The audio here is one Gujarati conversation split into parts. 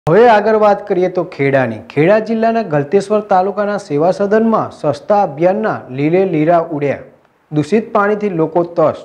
હવે આગળ વાત કરીએ તો ખેડાની। ખેડા જિલ્લાના ગલતેશ્વર તાલુકાના સેવા સદનમાં સ્વચ્છતા અભિયાનના લીલે લીરા ઉડ્યા। દૂષિત પાણીથી લોકો ત્રસ્ત।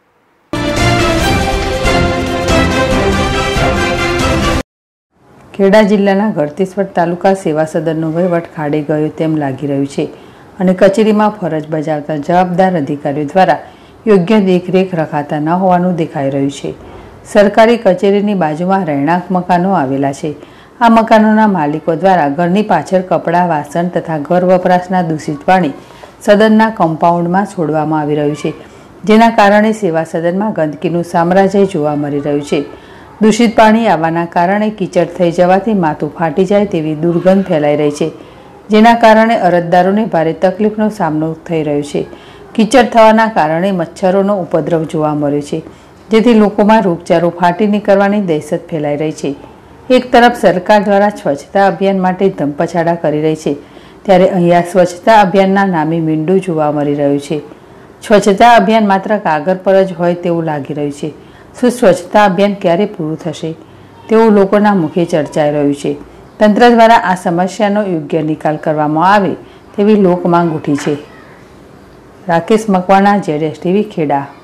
ખેડા જિલ્લાના ગળતેશ્વર તાલુકા સેવા સદનનો વહીવટ ખાડે ગયો તેમ લાગી રહ્યું છે અને કચેરીમાં ફરજ બજાવતા જવાબદાર અધિકારીઓ દ્વારા યોગ્ય દેખરેખ રખાતા ન હોવાનું દેખાઈ રહ્યું છે। સરકારી કચેરીની બાજુમાં રહેણાંક મકાનો આવેલા છે। આ મકાનોના માલિકો દ્વારા ઘરની પાછળ કપડાં, વાસણ તથા ઘર વપરાશના દૂષિત પાણી સદનના કમ્પાઉન્ડમાં છોડવામાં આવી રહ્યું છે, જેના કારણે સેવા સદનમાં ગંદકીનું સામ્રાજ્ય જોવા મળી રહ્યું છે। દૂષિત પાણી આવવાના કારણે કીચડ થઈ જવાથી માથું ફાટી જાય તેવી દુર્ગંધ ફેલાઈ રહી છે, જેના કારણે અરજદારોને ભારે તકલીફનો સામનો થઈ રહ્યો છે। કીચડ થવાના કારણે મચ્છરોનો ઉપદ્રવ જોવા મળ્યો છે, જેથી લોકોમાં રોગચાળો ફાટી નીકળવાની દહેશત ફેલાઈ રહી છે। એક તરફ સરકાર દ્વારા સ્વચ્છતા અભિયાન માટે ધમપછાડા કરી રહી છે, ત્યારે અહીંયા સ્વચ્છતા અભિયાનના નામે મીંડું જોવા મળી રહ્યું છે। સ્વચ્છતા અભિયાન માત્ર કાગળ પર જ હોય તેવું લાગી રહ્યું છે। શું સ્વચ્છતા અભિયાન ક્યારે પૂરું થશે તેવું લોકોના મુખે ચર્ચાઈ રહ્યું છે। તંત્ર દ્વારા આ સમસ્યાનો યોગ્ય નિકાલ કરવામાં આવે તેવી લોકમાંગ ઉઠી છે। રાકેશ મકવાણા, ZSTV, ખેડા।